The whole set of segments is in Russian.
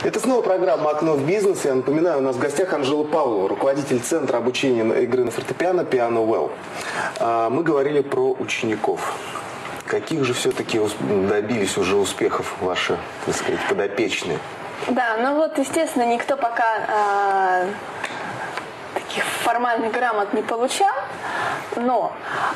Это снова программа «Окно в бизнес». Я напоминаю, у нас в гостях Анжела Павлова, руководитель Центра обучения игры на фортепиано «Piano Well». Мы говорили про учеников. Каких же все-таки добились уже успехов ваши, так сказать, подопечные? Да, ну вот, естественно, никто пока таких формальных грамот не получал, но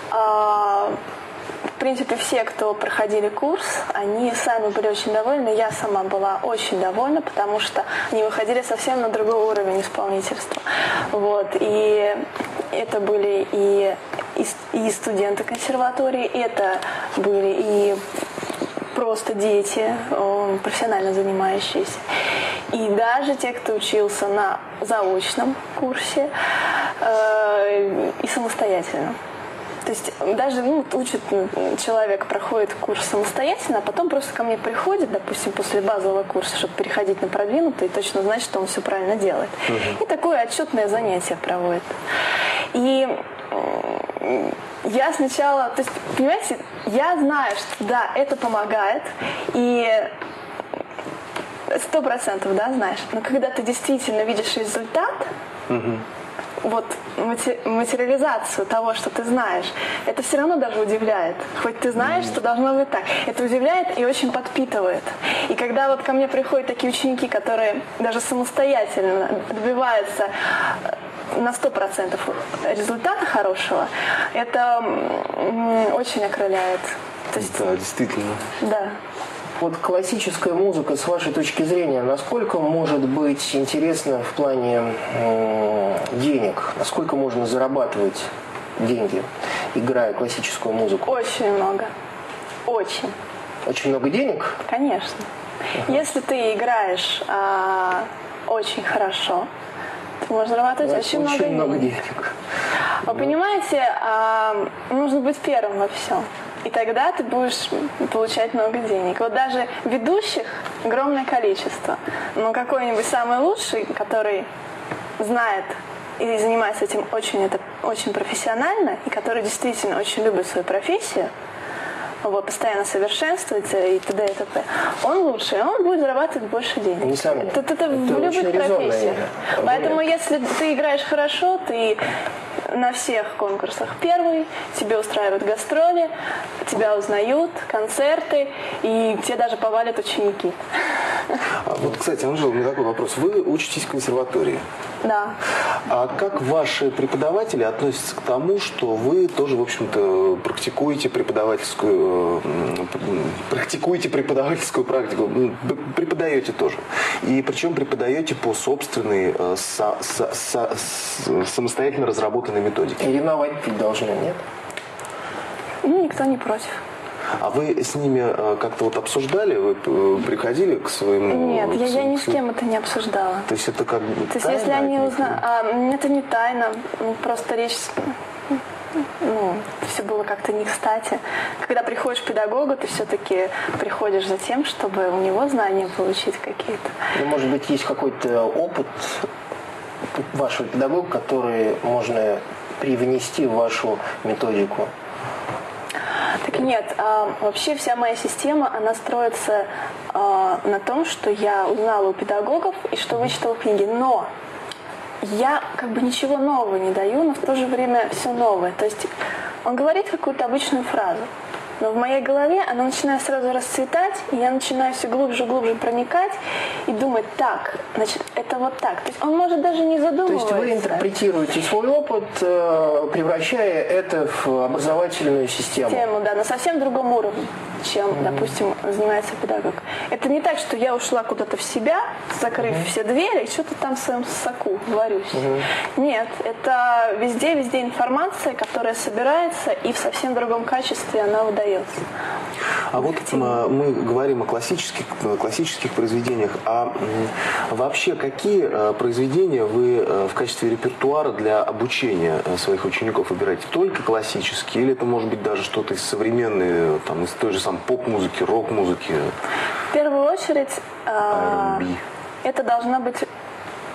в принципе все, кто проходили курс, они сами были очень довольны. Я сама была очень довольна, потому что они выходили совсем на другой уровень исполнительства. Вот. И это были и студенты консерватории, это были и просто дети, профессионально занимающиеся. И даже те, кто учился на заочном курсе и самостоятельно. То есть даже учит человек, проходит курс самостоятельно, а потом просто ко мне приходит, допустим, после базового курса, чтобы переходить на продвинутый, и точно знать, что он все правильно делает. И такое отчетное занятие проводит. И я сначала, то есть, понимаете, я знаю, что да, это помогает, и 100%, да, знаешь, но когда ты действительно видишь результат, вот материализацию того, что ты знаешь, это все равно даже удивляет. Хоть ты знаешь, что должно быть так. Это удивляет и очень подпитывает. И когда вот ко мне приходят такие ученики, которые даже самостоятельно добиваются на 100% результата хорошего, это очень окрыляет. То есть, да, действительно. Да. Вот классическая музыка, с вашей точки зрения, насколько может быть интересна в плане денег? Насколько можно зарабатывать деньги, играя классическую музыку? Очень много. Очень. Очень много денег? Конечно. Если ты играешь очень хорошо, ты можешь зарабатывать очень много денег. Вы понимаете, нужно быть первым во всем. И тогда ты будешь получать много денег. Вот даже ведущих огромное количество. Но какой-нибудь самый лучший, который знает и занимается этим очень профессионально, и который действительно очень любит свою профессию, вот, постоянно совершенствуется и т.д. и т.п. Он лучше, и он будет зарабатывать больше денег. Несомненно. Это в любых профессиях. Поэтому если ты играешь хорошо, ты на всех конкурсах первый, тебе устраивают гастроли, тебя узнают, концерты, и тебе даже повалят ученики. Вот, кстати, Анжела, у меня такой вопрос. Вы учитесь в консерватории? Да. А как ваши преподаватели относятся к тому, что вы тоже, в общем-то, практикуете преподавательскую практику, преподаете тоже? И причем преподаете по собственной самостоятельно разработанной методике? И ревновать должны, нет? Никто не против. А вы с ними как-то вот обсуждали? Вы приходили к своему... Нет, я ни с кем это не обсуждала. То есть это как бы То есть если они узнают... это не тайна, просто речь... все было как-то не кстати. Когда приходишь к педагогу, ты все-таки приходишь за тем, чтобы у него знания получить какие-то. Ну, может быть, есть какой-то опыт вашего педагога, который можно привнести в вашу методику? Так нет, вообще вся моя система, она строится на том, что я узнала у педагогов и что вычитала книги. Но я как бы ничего нового не даю, но в то же время все новое. То есть он говорит какую-то обычную фразу, но в моей голове она начинает сразу расцветать, и я начинаю все глубже и глубже проникать и думать, так, значит, это вот так. То есть он может даже не задумываться. То есть вы интерпретируете свой опыт, превращая это в образовательную систему. Да, на совсем другом уровне, чем, допустим, занимается педагог. Это не так, что я ушла куда-то в себя, закрыв все двери, и что-то там в своем соку варюсь. Нет, это везде информация, которая собирается, и в совсем другом качестве она выдается. А вот мы говорим о классических произведениях. А вообще какие произведения вы в качестве репертуара для обучения своих учеников выбираете? Только классические? Или это может быть даже что-то из современной, там, из той же самой поп-музыки, рок-музыки? В первую очередь это должна быть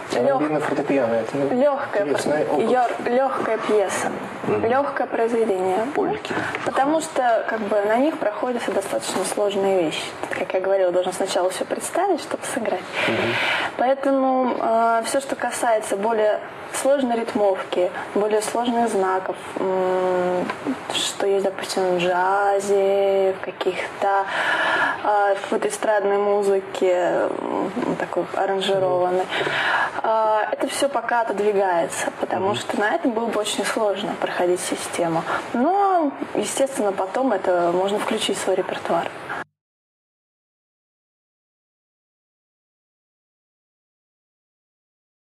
На фортепиано. Это легкая пьеса, легкое произведение. Польки. Потому что на них проходятся достаточно сложные вещи. Как я говорила, должен сначала все представить, чтобы сыграть. Поэтому все, что касается более сложной ритмовки, более сложных знаков, что есть, допустим, в джазе, в какой-то эстрадной музыке, такой аранжированной. Это все пока отодвигается, потому что на этом было бы очень сложно проходить систему. Но, естественно, потом это можно включить в свой репертуар.